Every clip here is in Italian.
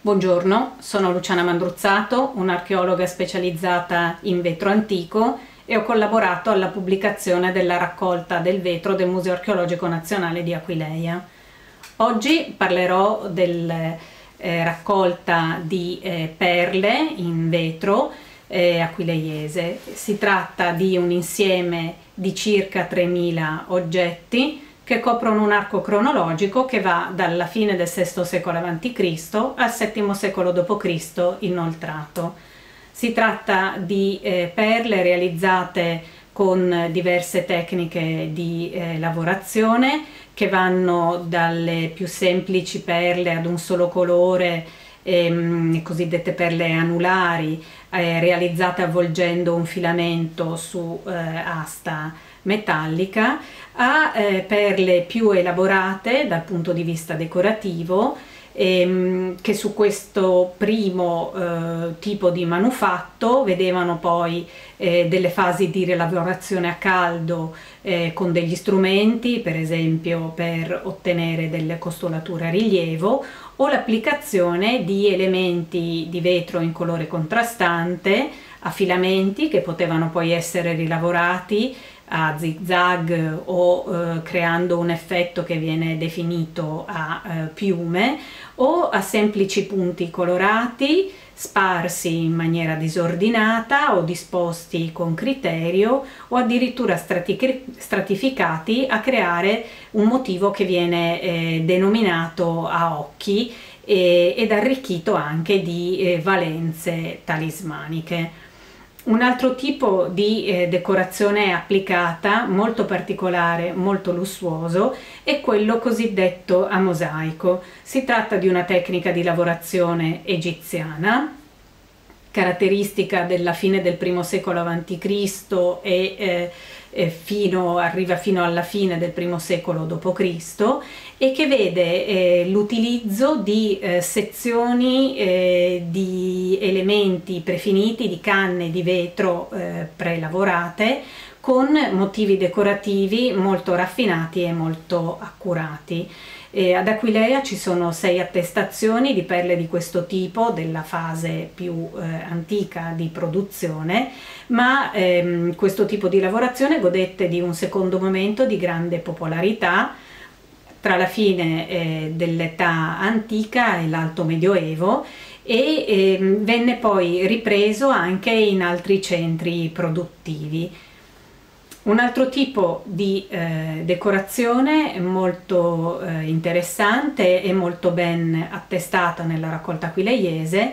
Buongiorno, sono Luciana Mandruzzato, un'archeologa specializzata in vetro antico e ho collaborato alla pubblicazione della raccolta del vetro del Museo Archeologico Nazionale di Aquileia. Oggi parlerò della raccolta di perle in vetro aquileiese. Si tratta di un insieme di circa 3000 oggetti che coprono un arco cronologico che va dalla fine del VI secolo a.C. al VII secolo d.C. inoltrato. Si tratta di perle realizzate con diverse tecniche di lavorazione che vanno dalle più semplici perle ad un solo colore, cosiddette perle anulari, realizzate avvolgendo un filamento su asta metallica, a perle più elaborate dal punto di vista decorativo, che su questo primo tipo di manufatto vedevano poi delle fasi di lavorazione a caldo con degli strumenti, per esempio per ottenere delle costolature a rilievo, o l'applicazione di elementi di vetro in colore contrastante a filamenti che potevano poi essere rilavorati a zigzag o creando un effetto che viene definito a piume, o a semplici punti colorati sparsi in maniera disordinata o disposti con criterio, o addirittura stratificati a creare un motivo che viene denominato a occhi ed arricchito anche di valenze talismaniche. Un altro tipo di decorazione applicata, molto particolare, molto lussuoso, è quello cosiddetto a mosaico. Si tratta di una tecnica di lavorazione egiziana, caratteristica della fine del I secolo a.C. e arriva fino alla fine del I secolo d.C. e che vede l'utilizzo di sezioni di elementi prefiniti, di canne di vetro prelavorate, con motivi decorativi molto raffinati e molto accurati. Ad Aquileia ci sono 6 attestazioni di perle di questo tipo, della fase più antica di produzione, ma questo tipo di lavorazione godette di un secondo momento di grande popolarità tra la fine dell'età antica e l'alto medioevo, e venne poi ripreso anche in altri centri produttivi. Un altro tipo di decorazione molto interessante e molto ben attestata nella raccolta aquileiese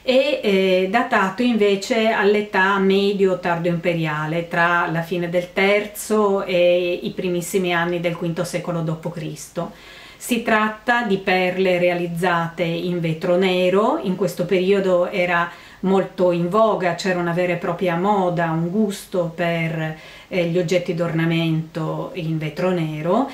è datato invece all'età medio-tardo imperiale, tra la fine del III e i primissimi anni del V secolo d.C. Si tratta di perle realizzate in vetro nero. In questo periodo era molto in voga, c'era una vera e propria moda, un gusto per gli oggetti d'ornamento in vetro nero,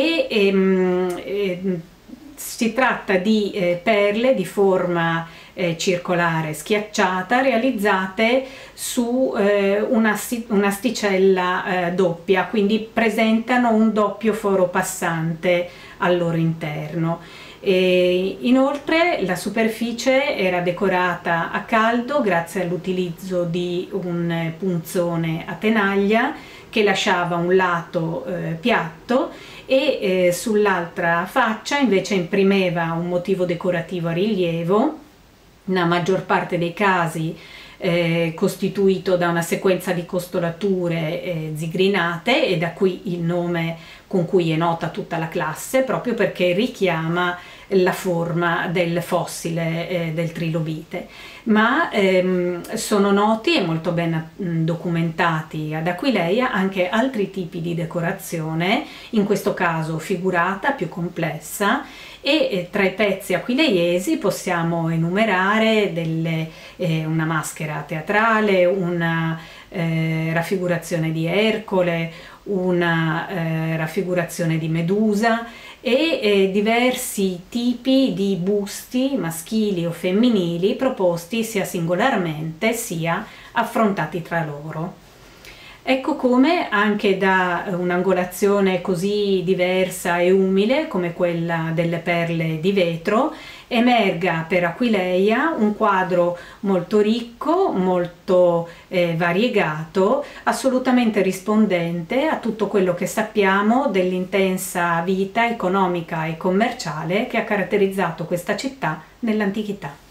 e si tratta di perle di forma circolare schiacciata realizzate su un'asticella doppia, quindi presentano un doppio foro passante al loro interno. Inoltre la superficie era decorata a caldo grazie all'utilizzo di un punzone a tenaglia che lasciava un lato piatto e sull'altra faccia invece imprimeva un motivo decorativo a rilievo, nella maggior parte dei casi costituito da una sequenza di costolature zigrinate, e da qui il nome con cui è nota tutta la classe, proprio perché richiama la forma del fossile del trilobite. Ma sono noti e molto ben documentati ad Aquileia anche altri tipi di decorazione, in questo caso figurata, più complessa, e tra i pezzi aquileiesi possiamo enumerare una maschera teatrale, una raffigurazione di Ercole, una raffigurazione di Medusa e diversi tipi di busti maschili o femminili proposti sia singolarmente sia affrontati tra loro. Ecco come anche da un'angolazione così diversa e umile come quella delle perle di vetro emerga per Aquileia un quadro molto ricco, molto variegato, assolutamente rispondente a tutto quello che sappiamo dell'intensa vita economica e commerciale che ha caratterizzato questa città nell'antichità.